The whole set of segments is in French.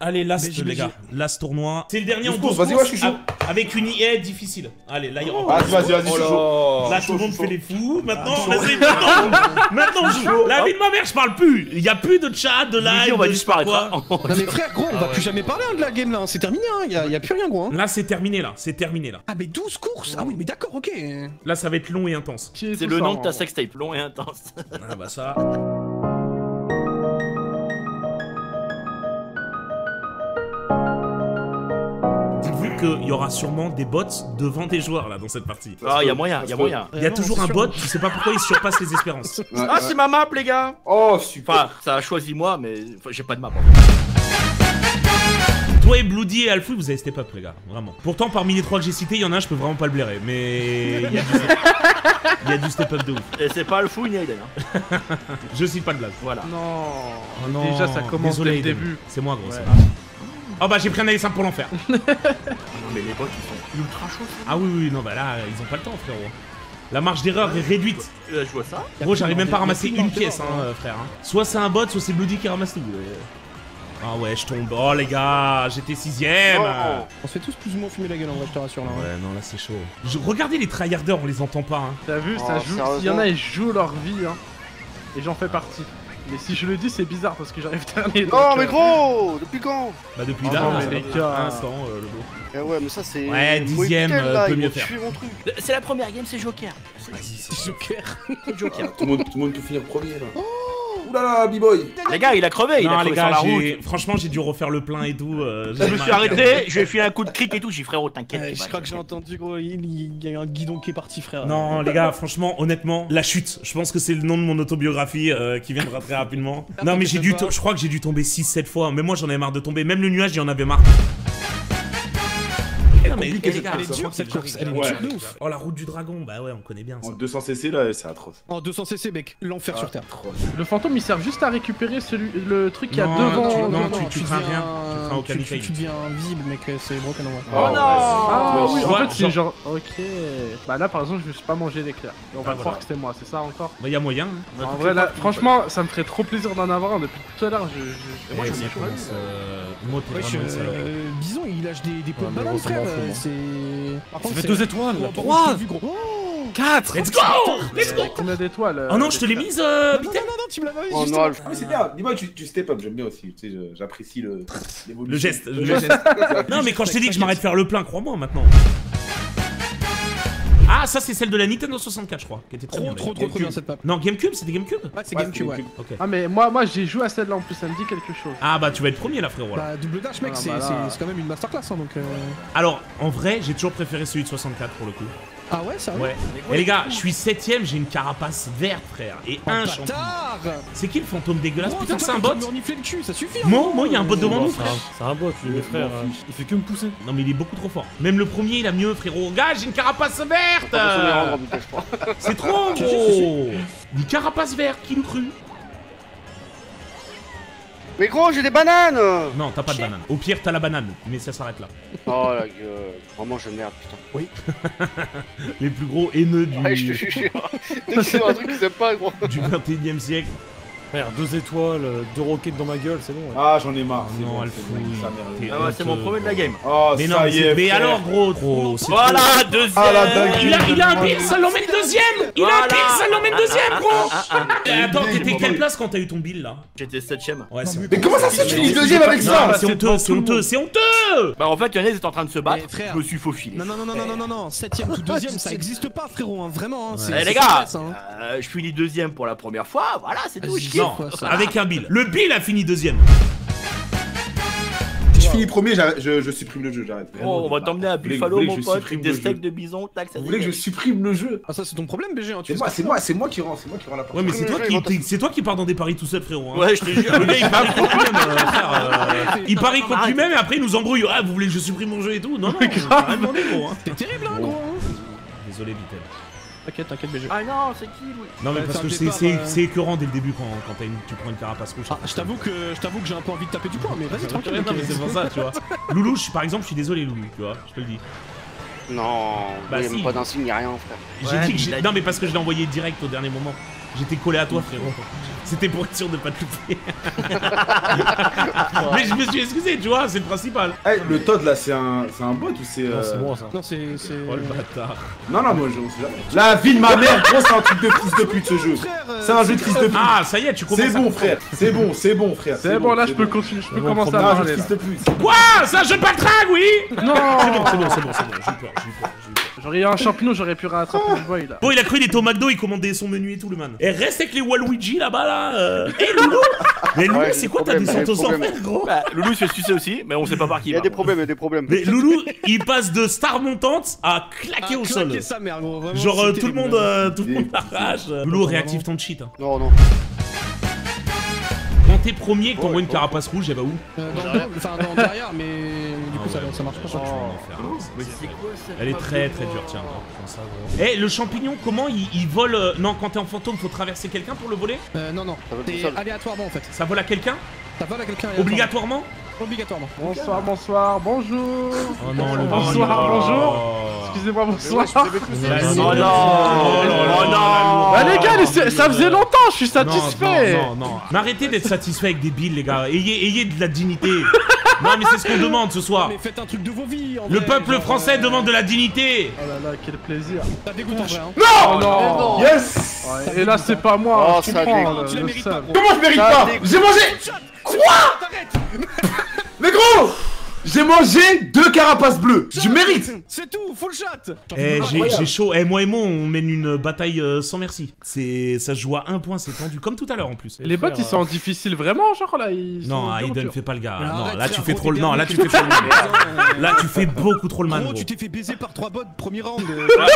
Allez, last les gars, last tournoi. C'est le dernier en 12 vas-y, ouais, je suis chaud. Avec une IA difficile. Allez, là il rentre. Vas-y, je suis chaud. Là tout le monde fait les fous. Maintenant, vas-y, maintenant je joue. La vie de ma mère, je parle plus. Il y a plus de chat, de live. On va disparaître. Non mais frère, gros, on va plus jamais parler de la game là. C'est terminé, hein. Y a plus rien, gros. Là c'est terminé là. C'est terminé là. Ah mais 12 courses. Ah oui, mais d'accord, ok. Là ça va être long et intense. C'est le nom de ta sextape, long et intense. Ah bah ça. Il y aura sûrement des bots devant des joueurs là dans cette partie. Ah, il y a moyen, il y a moyen. Il y a toujours un bot, je sais pas pourquoi il surpasse les espérances. Ah, c'est ma map, les gars. Oh, super. Enfin, ça a choisi moi, mais j'ai pas de map. Toi et Bloody et Alfou, vous avez step up, les gars, vraiment. Pourtant, parmi les trois que j'ai cités, il y en a un, je peux vraiment pas le blairer, mais il y a du step up de ouf. Et c'est pas Alfou ni Aiden. Hein. Je cite pas de blague. Voilà. Non. Oh non. Déjà, ça commence Désolé, dès le Aiden. début. C'est moi, gros. Ouais. Oh bah j'ai pris un AS1 pour l'enfer. Mais les bots, ils sont ultra chauds. Ah oui, non bah là, ils ont pas le temps, frérot. La marge d'erreur est réduite. Je vois ça. Gros, j'arrive même pas à ramasser une pièce, hein, frère. Soit c'est un bot, soit c'est Bloody qui ramasse tout. Ah ouais, je tombe. Oh les gars, j'étais 6ème. On se fait tous plus ou moins fumer la gueule en vrai, je te rassure là. Ouais, non, là c'est chaud. Regardez les tryharders, on les entend pas. Hein. T'as vu, ça joue. S'il y en a, ils jouent leur vie, hein. Et j'en fais partie. Mais si je le dis, c'est bizarre parce que j'arrive dernier. Non, mais gros, depuis quand? Bah depuis Oh là, non, là, mais ça les va gars. un instant, le beau. Eh ouais, mais ça c'est. Ouais, 10ème, peut mieux faire. C'est la première game, c'est Joker. C'est Joker. Joker. Tout le monde peut finir premier là. Oulala, B-boy. Les gars, il a crevé, il Non, a les crevé sur la gars, route. franchement, j'ai dû refaire le plein et tout. Je me suis arrêté, je lui ai fait un coup de cric et tout, j'ai dit frérot, t'inquiète. Je crois que j'ai entendu, gros, il y a un guidon qui est parti, frère. Non, les gars, franchement, honnêtement, la chute. Je pense que c'est le nom de mon autobiographie qui viendra très rapidement. Non, mais je crois que j'ai dû tomber 6-7 fois. Mais moi, j'en avais marre de tomber. Même le nuage, j'en avais marre. Non, mais les gars, Elle est dure cette course, elle est dure de ouf. Oh, la route du dragon, bah ouais, on connaît bien ça. En 200 cc là, c'est atroce. En 200 cc, mec, l'enfer sur terre. Le fantôme, il sert juste à récupérer le truc qu'il y a Non, devant. non, tu feras rien. Tu feras aucun tu effet. deviens invisible, mec, c'est broken en vrai. Oh non. Ah oui, en Genre- fait, c'est genre. Ok. Bah là, par exemple, je me suis pas mangé l'éclair. Et on va croire que c'était moi, c'est ça encore? Bah, y a moyen. Hein. En vrai, là, franchement, ça me ferait trop plaisir d'en avoir un depuis tout à l'heure. Moi, je je m'y commence. Moi, t'es Wesh, vraiment une salope. Bison, il lâche des pots de mais banane, gros, ça frère. m'en fout, moi. C'est. Par contre, fait c'est- 2 étoiles, Oh, 3, vu, gros. Oh 4. Let's go! Let's go! Combien d'étoiles? Oh non, je te l'ai mise, non, Bitel. non, tu me l'as pas Oh justement. non, mais c'est bien. Dis-moi, tu step up, j'aime bien aussi. Tu sais, j'apprécie l'évolution. Le geste, le geste. Non, mais quand je t'ai dit que je m'arrête de faire le plein, crois-moi maintenant. Ah, ça, c'est celle de la Nintendo 64, je crois, qui était très bien. Trop bien cette map. Non, GameCube, c'était GameCube? Ouais, c'est GameCube, ouais. Ok. Ah, mais moi j'ai joué à celle-là en plus, ça me dit quelque chose. Ah, bah, tu vas être premier là, frérot. Là. Bah, double dash, mec, Ah, c'est bah là. quand même une masterclass, hein, donc. Alors, en vrai, j'ai toujours préféré celui de 64 pour le coup. Ah ouais, ça Ouais. Et les gars, je suis 7ème, j'ai une carapace verte, frère. Et un champion. Bâtard. C'est qui le fantôme dégueulasse? Oh, Putain, c'est toi, un tu bot? me renifler le cul, ça suffit. Moi, il y a un bot devant nous, frère. C'est un bot, lui, mes frères. Il fait que me pousser. Non, mais il est beaucoup trop fort. Même le premier, il a mieux, frérot. Gars, j'ai une carapace verte! C'est trop, gros! Une carapace verte, qui l'eût cru? Mais gros, j'ai des bananes. Non, t'as pas de banane. Au pire, t'as la banane, mais ça s'arrête là. Oh la gueule. Vraiment, je merde, putain. Les plus gros haineux du, Ouais, je te jure. Dès que c'est un truc que c'est pas, gros. du 21e siècle. Frère, 2 étoiles, 2 roquettes dans ma gueule, c'est bon. Ouais. Ah, j'en ai marre. Non, bon, elle c'est fout. bon, ça merde. T'es Ah ouais, c'est mon premier de la game. Oh, Mais non, ça mais, y est, mais frère. alors, gros, c'est Voilà, trop. deuxième. Ah, la dinguerie. Il a un pile, ça l'emmène deuxième! Il a un Voilà. pile, ça l'emmène deuxième, gros! Attends, bien, t'étais bon, quelle bon. place quand t'as eu ton bill là? J'étais 7ème. Ouais, c'est Mais comment ça se fait que tu finis deuxième avec Non, ça? c'est honteux, c'est honteux, c'est honteux! Bah en fait, Yanez est en train de se battre, Mais frère. je me suis faufilé. Non, 7ème ou 2ème, ça existe pas, frérot, hein, vraiment. Hein, c'est- Eh c'est les gars, stress, hein. je finis deuxième pour la première fois, voilà, c'est tout, je Vas-y, kiffe. Non, quoi, ça. avec un bill. Le bill a fini deuxième. Si je finis premier, je supprime le jeu, j'arrête. Oh, on va t'emmener à Vous voulez- Buffalo, vous voulez mon que je pote, supprime des le steaks jeu de bison, tac, ça Vous voulez que je supprime le jeu? Ah, ça, c'est ton problème, BG, hein, tu C'est moi qui rends la porte. Ouais, mais c'est toi qui pars dans des paris tout seul, frérot. Hein. Ouais, je te jure. Le gars, il parie contre lui-même, frère. Il parie contre lui-même et après, il nous embrouille. Ah, vous voulez que je supprime mon jeu et tout? Non, non, on a rien demandé, gros. Hein. C'est terrible, hein, gros. Désolé, Vitel. T'inquiète, BG. Ah non, c'est qui, Louis? Non, mais Ouais, parce c'est que un départ, c'est écœurant dès le début quand tu prends une carapace rouge. Ah, je t'avoue que j'ai un peu envie de taper du poing, mais vas-y, tranquille. Non, mais c'est pour ça, tu vois. Loulou, par exemple, je suis désolé, Loulou, tu vois, je te le dis. Non, Bah, il y a si. même pas d'insigne, ni rien, frère. J'ai Ouais, dit que il a non, mais parce que je l'ai envoyé direct au dernier moment. J'étais collé à toi, frérot. C'était pour être sûr de pas te louper. Mais je me suis excusé, tu vois, c'est le principal. Eh, le Todd là, c'est un bot ou c'est. Non, c'est moi ça. Non, c'est. Oh le bâtard. Non, moi je sais jamais. La vie de ma mère, gros, c'est un truc de fils de pute ce jeu. C'est un jeu de fils de pute. Ah, ça y est, tu commences. C'est bon, frère. C'est bon, frère. C'est bon, là je peux continuer, je peux commencer à Non, un jeu parler de là. fils de pute. Quoi? C'est un jeu de backtrack, oui? Non. C'est bon, j'ai eu peur, j'ai eu peur. J'aurais eu un champignon, j'aurais pu rattraper le boy là. Bon, il a cru il était au McDo, il commandait son menu et tout, le man. Et reste avec les Waluigi là-bas, là. Eh, Loulou! Mais Loulou, Ouais, c'est des quoi ta problèmes, descente des aux problèmes. enfers, gros? Bah, Loulou il se fait sucer aussi, mais on sait pas par qui. Il y a des problèmes, il y a des problèmes. Mais Loulou, il passe de star montante à claquer au sol. Sa mère, gros, vraiment, Genre, c'est tout le terrible. monde l'arrache. Loulou, réactive ton cheat. Hein. Non, non. Quand t'es premier, que t'envoies une carapace rouge, elle va où? Dans derrière, mais du coup, ça marche pas. Elle est très très dure, tiens. Prends ça, gros. Eh, le champignon, comment il vole Non, quand t'es en fantôme, faut traverser quelqu'un pour le voler? Non, Ça va tout c'est seul. aléatoirement en fait. Ça vole à quelqu'un? Ça vole à quelqu'un Obligatoirement? Obligatoirement. Bonsoir, bonjour. Oh non, le Bonsoir, bonjour. Oh. Excusez-moi, bonsoir. Oh Oh non. Bah les gars, ça faisait longtemps, je suis satisfait. Non. Mais arrêtez d'être satisfait avec des billes, les gars. Ayez de la dignité. Non, mais c'est ce qu'on demande ce soir. Mais faites un truc de vos vies. Le peuple français demande de la dignité. Oh là là, quel plaisir. Ça dégoûte en vrai. Oh non. Yes. Ouais, et là c'est pas moi, Oh, je ça comprends dégoûte. Tu la le mérites pas, seum. gros. Comment je mérite Ça pas? dégoûte. J'ai mangé. Mais gros, j'ai mangé 2 carapaces bleues. Je mérite. C'est tout, full shot. Eh, j'ai chaud. Eh, moi et moi, on mène une bataille sans merci. Ça se joue à 1 point, c'est tendu. Comme tout à l'heure en plus. Les bots ils sont difficiles vraiment, genre là ils Non, sont Aiden, durs. fais pas le gars. Mais Non, arrête, là tu frère, fais gros, trop le. t'es Non, là bien tu fais trop le man. Là tu fais beaucoup trop le man. Gros, Gros. tu t'es fait baiser par 3 bots premier round.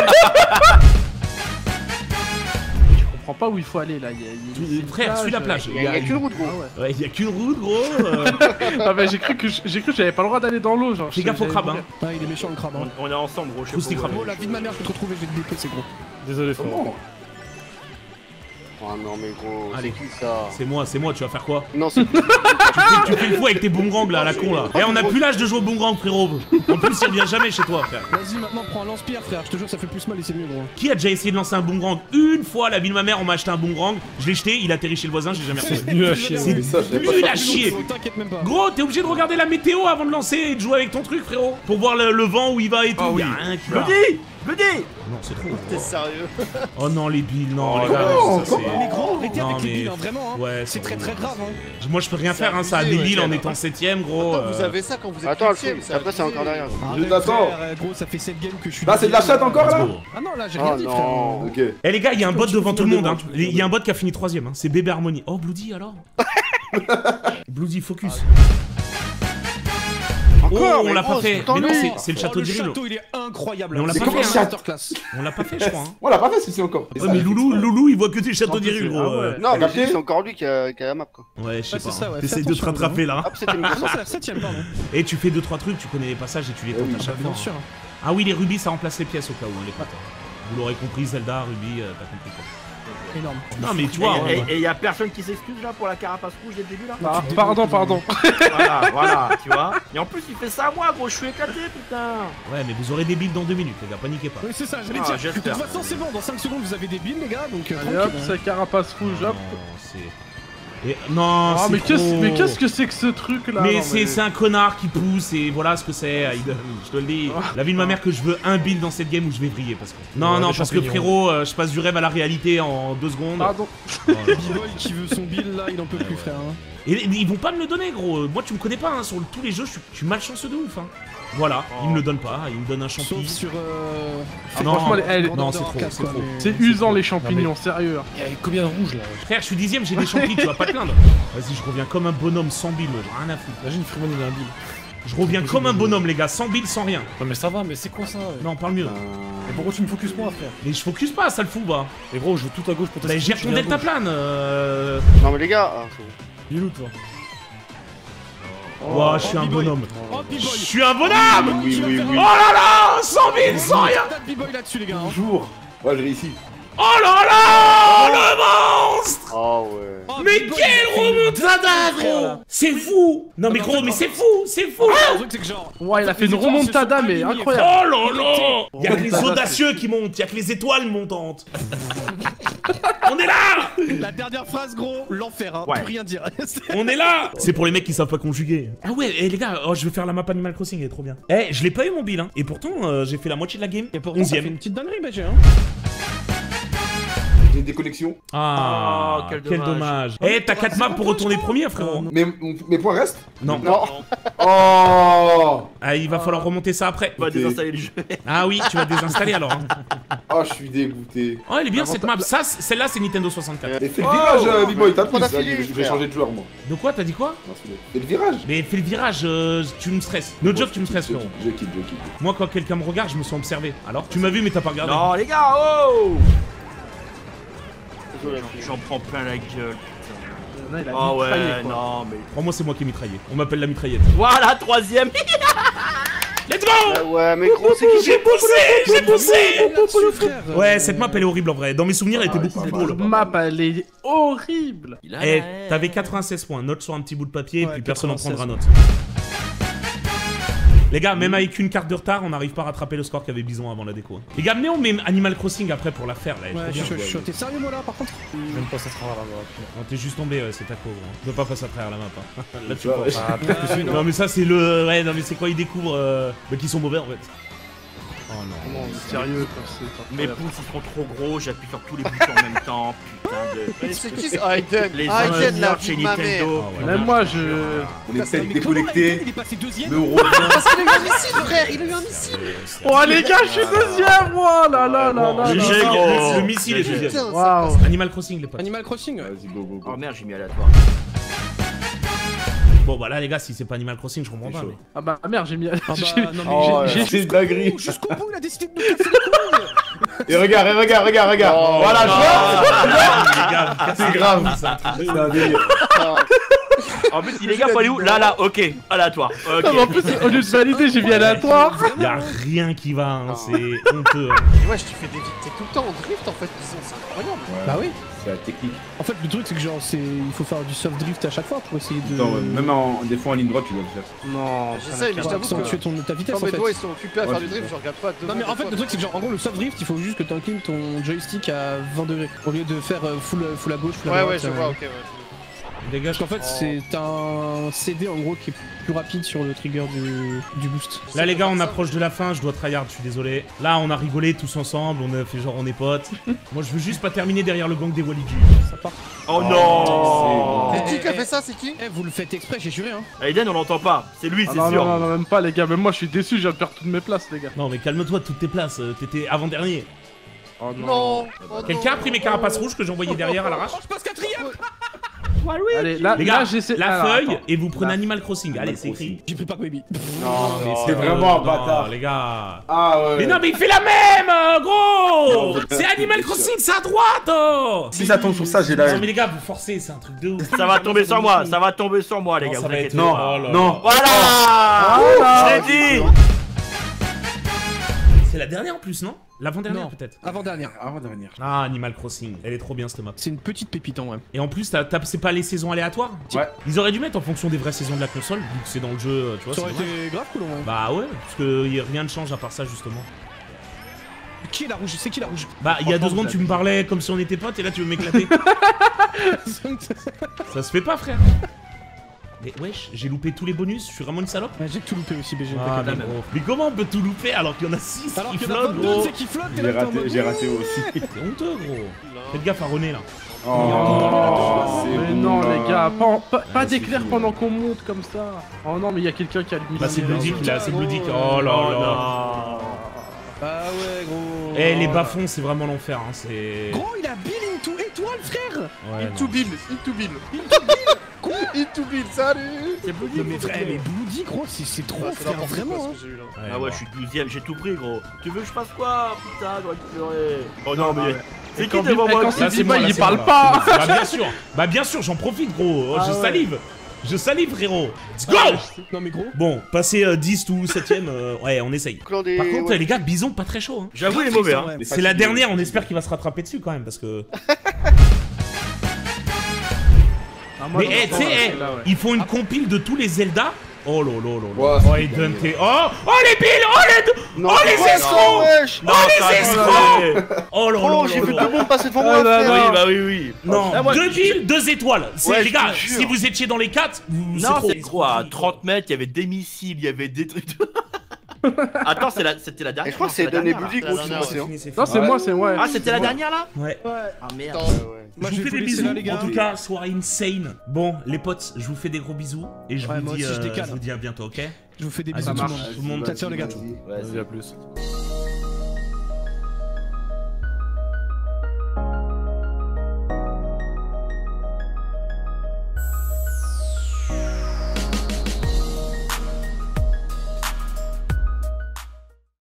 Je comprends pas où il faut aller là. Il y a Frère, suis la plage. Il y a qu'une route, gros. Ah ouais. Ouais, y a qu'une route, gros. Ah bah j'ai cru que j'avais pas le droit d'aller dans l'eau genre. Fais gaffe au crabe, hein. Ah, il est méchant le crabe. Hein. On est ensemble, gros. Je Tous sais les pas où crabes. Gros, la vie de ma mère, je vais te retrouver, je vais te dépecer, gros. Désolé, frère. Oh non, mais gros, Allez. c'est qui ça? C'est moi, tu vas faire quoi? Non, c'est Tu fais le fou avec tes boomerangs là, à la con là. Eh, on a plus l'âge de jouer au boomerang, frérot. En plus, il revient jamais chez toi, frère. Vas-y, maintenant prends un lance-pierre, frère. Je te jure, ça fait plus mal et c'est mieux, gros. Qui a déjà essayé de lancer un boomerang? Une fois, la vie de ma mère, on m'a acheté un boomerang. Je l'ai jeté, il atterrit chez le voisin, j'ai jamais retrouvé. Nul à chier. C'est Mais ça, je l'ai pas nul à fait. chier. T'inquiète même pas. Gros, t'es obligé de regarder la météo avant de lancer et de jouer avec ton truc, frérot. Pour voir le vent où il va et tout. Ah oui. Y a rien qui va. Le dis Non, c'est trop. T'es sérieux? Oh non, les billes, non, les non, gars. non, ça, Mais gros, arrêtez Non, avec les mais- billes, hein, vraiment. Hein. Ouais, C'est très bon. très grave. Hein. Moi, je peux rien faire, hein. Ça a abusé, des billes ouais, en c'est étant 7ème, gros. Vous avez ça quand vous êtes Attends, le huitième, fou, après c'est encore derrière. Arrête, Attends. frère, gros, ça fait 7 games que je suis. Là, c'est de la chatte encore là? Let's go. Ah non, là, j'ai rien Oh dit, frère. non. Ok. Eh les gars, il y a un bot devant tout le monde, hein. tu peux Il y a un bot qui a fini 3ème, hein. C'est Bébé Harmony. Oh, Bloody alors? Bloody focus. Encore, Oh, on mais l'a gros, pas fait. c'est tout le Mais temps non, lui. c'est le château Le d'Iril. château, il est incroyable. Mais on l'a C'est pas comme fait, un hein. masterclass. On l'a pas fait, je crois. Hein. On l'a pas fait si c'est encore. Ouais, mais Loulou, il voit que des châteaux En plus, d'Iril, gros. ah ouais. Non, mais capté c'est encore lui qui a la map, quoi. Ouais, je sais Ouais, c'est pas. ça, ouais. T'essayes Fais de te attention, rattraper là. Hop, c'était une Ah non, course. c'est la 7ème, pardon. Et tu fais 2-3 trucs, tu connais les passages et tu les tentes oui, à chaque fois. Bien sûr. Ah oui, les rubis, ça remplace les pièces au cas où, hein, les potes. Vous l'aurez compris, Zelda, Ruby, t'as compris quoi. Énorme. Non, mais tu vois. Et y a personne qui s'excuse là pour la carapace rouge dès le début là? Ah, pardon. Voilà, tu vois. Et en plus, il fait ça à moi, gros, je suis éclaté, putain. Ouais, mais vous aurez des billes dans 2 minutes, les gars, paniquez pas. Oui, c'est ça, j'allais Ah, dire. De toute j'espère. façon, c'est bon, dans 5 secondes, vous avez des billes, les gars, donc Allez hop, tranquille. c'est carapace rouge, hop. Non, c'est. Et... Non, Ah c'est mais trop... qu'est-ce que c'est que ce truc là? Mais Non, c'est un connard qui pousse et voilà ce que c'est, Aiden, je te le dis. La vie de ma mère que je veux un build dans cette game où je vais briller parce que... Non, Ouais, non, les parce que champignons. frérot, je passe du rêve à la réalité en 2 secondes. Pardon. Voilà. B-Boy qui veut son bill là, il en peut plus, frère. Hein. Et ils vont pas me le donner, gros. Moi, tu me connais pas, hein. Sur tous les jeux, je suis malchanceux de ouf, hein. Voilà, il me le donne pas, il me donne un Sauf champi. sur. Ah non, franchement, elle- non, c'est trop, c'est trop. C'est usant les champignons, sérieux. Il y a combien de rouges là? Frère, je suis 10ème, j'ai des champis, tu vas pas te plaindre. Vas-y, je reviens comme un bonhomme sans bill, moi, j'ai rien à foutre. Imagine Freeman il a un bill. Je reviens comme un bonhomme, les gars, sans bill, sans rien. Ouais, mais ça va, mais c'est quoi ça? Non, parle mieux. Mais pourquoi tu me focuses moi, frère? Mais je focus pas, ça le fout, bah. Et gros, je joue tout à gauche pour Bah, tester. gère ton delta plane. Non, mais les gars, ah, c'est bon. Il est où, toi? Ouah, je suis un B-boy. bonhomme. Oh, Je B-Boy. suis un bonhomme. Oui, oui, Oh oui. là là, 100 000, sans rien. Pas de B-Boy là-dessus, les gars. Hein. Bonjour. Ouais, j'ai réussi. Oh là là, le monstre. Oh ouais. Oh, Mais Big Boy, quelle il a fait une remontada, frère, là. gros. C'est fou. Non mais gros, mais c'est fou, c'est fou. Le truc, c'est que genre. Ouais, il a fait une remontada, mais Oh incroyable. là là. Y'a que les Remontada, audacieux qui montent, y'a que les étoiles montantes. On est là. La dernière phrase, gros, l'enfer, hein. Ouais. Plus rien dire. On est là. C'est pour les mecs qui savent pas conjuguer. Ah ouais, et les gars, oh, je vais faire la map Animal Crossing, elle est trop bien. Eh, je l'ai pas eu mon bill, hein. Et pourtant, j'ai fait la moitié de la game. Et pourtant, ça fait 11ème. une petite dinguerie, BG, hein. J'ai des connexions. Ah, Oh, quel quel dommage. Eh, t'as 4 maps pour retourner premier, frérot. Mais mes points restent? Non. Non. Oh. Ah, il va falloir remonter ça après. On va désinstaller le jeu. Ah oui, tu vas désinstaller alors. hein. Oh, je suis dégoûté. Oh, elle est bien cette map. Ça, celle-là, c'est Nintendo 64. Et fais le virage, Big Boy, t'as plus. On a Ça y est, fini, je vais frère. changer de joueur, moi. De quoi, t'as dit quoi? Non, fais le virage. Mais fais le virage, tu me stresses. No joke, tu me stresses, frérot. Je quitte. Moi, quand quelqu'un me regarde, je me sens observé. Alors, tu m'as vu, mais t'as pas regardé. Non, les gars, oh. Désolé. J'en prends plein la gueule, putain. Non, il a Ah mitraillé, ouais, quoi. non, mais. Oh, moi, c'est moi qui ai mitraillé. On m'appelle la mitraillette. Voilà, 3ème. Let's go! Ouais, mais gros, c'est qui? J'ai poussé! Là-dessus, frère. Ouais, cette map, elle est horrible en vrai. Dans mes souvenirs, elle était beaucoup plus drôle. Cette map, elle est horrible. Eh, t'avais 96 points. Note sur un petit bout de papier, Ouais, puis personne n'en 96. prendra note. Les gars, même avec une carte de retard, on n'arrive pas à rattraper le score qu'avait Bison avant la déco. Les gars, venez, on met Animal Crossing après pour la faire là. elle est Ouais, trop je bien. suis chaud. T'es sérieux, moi, là, par contre? J'aime pas ça travers la voie. Non, t'es juste tombé, ouais, c'est ta co, gros. Tu peux pas passer à travers la map. Hein. Là, tu Ouais, vois. ouais. Ah, peut-être que c'est- Non, mais ça, c'est le. Ouais, non, mais c'est quand ils découvrent qu'ils sont mauvais en fait. Oh non. Sérieux, quoi, c'est Mes incroyable. pouces ils sont trop gros, j'appuie sur tous les boutons en même temps, putain de. Mais c'est qui ça? Aiden. Les Aiden, la ingénieurs vie chez de ma mère. Nintendo. Ah ouais. Même moi, je. On est Mais peut-être comment déconnecté, il est passé deuxième? mais on revient. Parce qu'il a eu un missile, frère. Il a eu un missile. Oh, les gars, je suis deuxième, moi. Là, là, là, là. GG, là. gros. Le missile est GG. deuxième. Putain, Waouh. Animal Crossing, les potes. Animal Crossing, ouais. Vas-y, go. Oh merde, j'ai mis aléatoire. Bon, bah là, les gars, si c'est pas Animal Crossing, je comprends C'est pas. chaud. mais- Ah bah merde, j'ai mis. Ah bah, non, mais Oh, j'ai- c'est une dinguerie. jusqu'au bout, il a décidé de nous casser les couilles. Et regarde. Oh, Voilà, je vois. Les gars, vous cassez C'est les grave. couilles, c'est un truc de- C'est un délire. En plus, les gars, faut aller où? Là, ok, aléatoire. Non, mais en Ok. plus, au lieu de valider, j'ai mis aléatoire. Y'a rien qui va, hein, c'est honteux. hein. Ouais, je te fais des t'es tout le temps en drift en fait, disons, c'est incroyable. Bah oui. C'est la technique. En fait, le truc, c'est que genre, il faut faire du soft drift à chaque fois pour essayer de. Attends, même des fois en ligne droite, tu dois le faire. Non, J'essaie, mais je t'avoue accentuer que ta vitesse quand en mes fait. doigts ils sont occupés à Ouais, faire du c'est drift, je regarde pas devant. Non mais en fait le truc c'est que genre en gros le soft drift il faut juste que tu inclines ton joystick à 20 degrés au lieu de faire full à gauche, full à Ouais, droite. ouais, je vois, ok, ouais. Dégage. Parce qu'en fait c'est un CD en gros qui est plus rapide sur le trigger du boost. Là, les gars, on approche de la fin. Je dois tryhard, je suis désolé. Là, on a rigolé tous ensemble. On a fait genre, on est potes. Moi, je veux juste pas terminer derrière le gang des Waluigi. Ça part. Oh non. C'est qui a fait ça, c'est qui? Eh vous le faites exprès j'ai juré hein. Aiden, on l'entend pas. C'est lui, Ah c'est non, sûr. non, non, même pas, les gars. Même moi, je suis déçu, je viens de perdre toutes mes places, les gars. Non, mais calme-toi, toutes tes places. T'étais avant-dernier. Oh Non. Quelqu'un a pris mes carapaces rouges que j'ai envoyées derrière à l'arrache? Je passe quatrième. Allez, là, Les gars, là j'essaie. la Alors, feuille attends. et vous prenez La- Animal Crossing. Allez, c'est écrit. J'ai pris Pac Baby. Non, c'est vraiment un bâtard. Les gars. Ah ouais. Mais non, mais il fait la même, gros. Non, C'est Animal Crossing, c'est à droite. Oh. Si ça tombe sur ça, j'ai la Non, haine. mais les gars, vous forcez, c'est un truc de ouf. Ça va tomber sur moi, ça va tomber sur moi, les Non, gars. ça Vous va être- inquiétez Non, pas. Oh là non. là. Voilà. Voilà. Je l'ai dit. C'est la dernière en plus, non? L'avant-dernière Non. peut-être. Avant-dernière. Avant de venir. Ah, Animal Crossing. Elle est trop bien cette map. C'est une petite pépite en vrai. Et en plus, c'est pas les saisons aléatoires? Ouais. Ils auraient dû mettre en fonction des vraies saisons de la console, vu que c'est dans le jeu, tu vois. Ça c'est aurait dommage. été grave cool en vrai. Bah ouais, parce que rien ne change à part ça justement. Qui est la rouge? C'est qui la rouge? Bah il y a 2 Franchement, secondes vous tu me parlais comme si on était potes et là tu veux m'éclater. Ça se fait pas frère. Mais wesh, j'ai loupé tous les bonus, je suis vraiment une salope. Ouais, j'ai tout loupé aussi BG. Ah, t'inquiète mais, pas. gros. Mais comment on peut tout louper alors qu'il y en a 6 Alors qui qu'il y en a flottent 22 gros? c'est qui flotte t'es là, t'es en mode, J'ai raté aussi. C'est honteux gros. Faites gaffe à René là. Oh, c'est Mais bon, non, là. les gars, pas c'est d'éclair fini. pendant qu'on monte comme ça. Oh non, mais il y a quelqu'un qui a allumé. Bah c'est Bloodick là, c'est Bloodick. Oh là Oh là. non. Ah ouais gros. Eh les bas-fonds c'est vraiment l'enfer hein, c'est... Gros il a Bill into étoile frère. Ouais, Into non. Bill, Into Bill. Into Bill, salut. C'est Bloody. Non mais frère mais Bloody gros c'est trop C'est frère n'importe quoi, vraiment ce hein. que j'ai eu là. Ah ouais, je suis 12ème, j'ai tout pris, gros. Tu veux que je fasse quoi? Putain, j'aurais dû pleurer. Oh non, mais. C'est qui quand devant Bill- moi? quand qui- c'est Là, dit moi, pas, là, il c'est parle moi, pas. là. Bah bien sûr, j'en profite gros, oh, Ah je ouais. salive. Je salive, frérot. Let's go. Non mais gros. Bon, passer 10 ou 7ème, ouais, on essaye. Clan des... Par contre, ouais. les gars, Bison, pas très chaud. Hein. J'avoue, il est mauvais, hein. Ouais. C'est la dernière, on espère qu'il va se rattraper dessus quand même, parce que... Ah, moi, Mais j'en tu entends, sais, là, c'est là, ouais. ils font une compile de tous les Zelda. Oh là là là là. Ouais, Oh, c'est et bien, Dante. bien. Oh les billes. Oh les... Non, Oh, les ouais, escrocs. non, wesh. Non, les ça escrocs. arrête. Oh là là Oh, là j'ai vu là. deux bombes passer devant moi, Ah, bah, frère. Oui, bah oui, oui. Non, Ah, moi, 2 billes, 2 étoiles. C'est Ouais, les gars, je te jure. si vous étiez dans les 4, vous... Non, c'est trop. À 30 mètres, il y avait des missiles, il y avait des trucs. Attends, c'était la dernière. Et je crois que non, c'est la donné dernière, Bloody là. gros La qui dernière, passait. fini, c'est Non, fini. c'est moi, c'est moi. Ah, c'était la dernière là Ouais. Ah merde. Attends, ouais. Moi Je je vous vais fais vous des laisser bisous, là les gars. en tout cas, soirée insane. Bon, les potes, je vous fais des gros bisous et je Ouais, vous moi dis aussi, je décale. à bientôt, ok? Je vous fais des Allez, bisous ça tout le marche. monde. Tout le monde, Ciao les gars. Ouais, Vas-y, à plus.